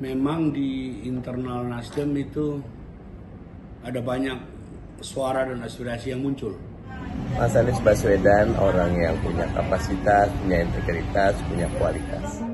Memang di internal Nasdem itu ada banyak suara dan aspirasi yang muncul. Mas Anies Baswedan orang yang punya kapasitas, punya integritas, punya kualitas.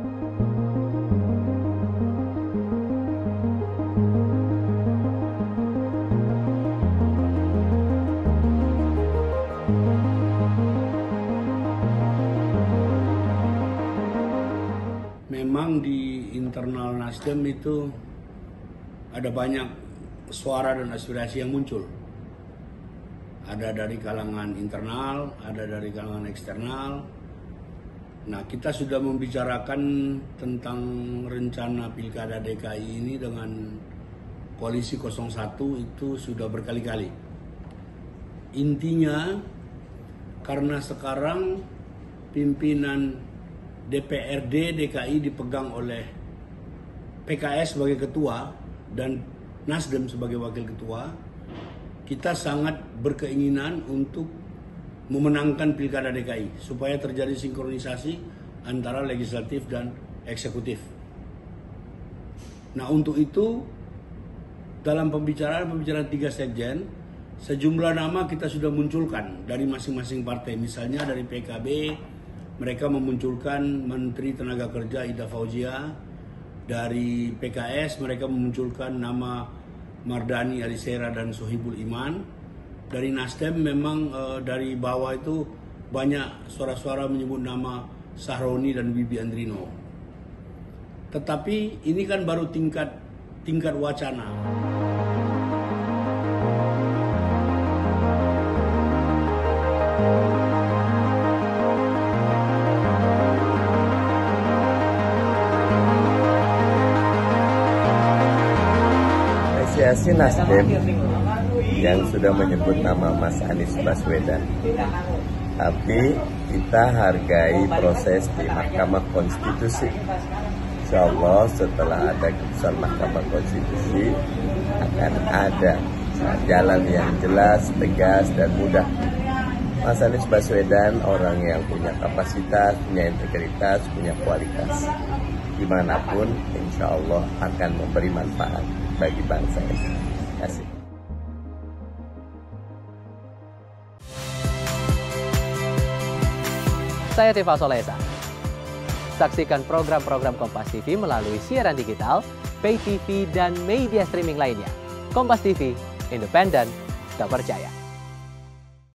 Memang di internal Nasdem itu ada banyak suara dan aspirasi yang muncul. Ada dari kalangan internal, ada dari kalangan eksternal. Nah, kita sudah membicarakan tentang rencana Pilkada DKI ini dengan Koalisi 01 itu sudah berkali-kali. Intinya, karena sekarang pimpinan DPRD DKI dipegang oleh PKS sebagai ketua dan Nasdem sebagai wakil ketua, kita sangat berkeinginan untuk memenangkan Pilkada DKI supaya terjadi sinkronisasi antara legislatif dan eksekutif. Nah, untuk itu dalam pembicaraan 3 sekjen, sejumlah nama kita sudah munculkan dari masing-masing partai. Misalnya dari PKB, mereka memunculkan Menteri Tenaga Kerja Ida Fauzia. Dari PKS, mereka memunculkan nama Mardani Alisera dan Sohibul Iman. Dari Nasdem memang dari bawah itu banyak suara-suara menyebut nama Sahroni dan Bibi Andrino. Tetapi ini kan baru tingkat wacana. Apresiasi Nasdem yang sudah menyebut nama Mas Anies Baswedan. Tapi kita hargai proses di Mahkamah Konstitusi. Insya Allah setelah ada keputusan Mahkamah Konstitusi akan ada jalan yang jelas, tegas, dan mudah. Mas Anies Baswedan orang yang punya kapasitas, punya integritas, punya kualitas. Dimanapun insya Allah akan memberi manfaat bagi bangsa ini. Terima kasih. Saya Tifa Solesa. Saksikan program-program Kompas TV melalui siaran digital, pay TV, dan media streaming lainnya. Kompas TV, independen, terpercaya.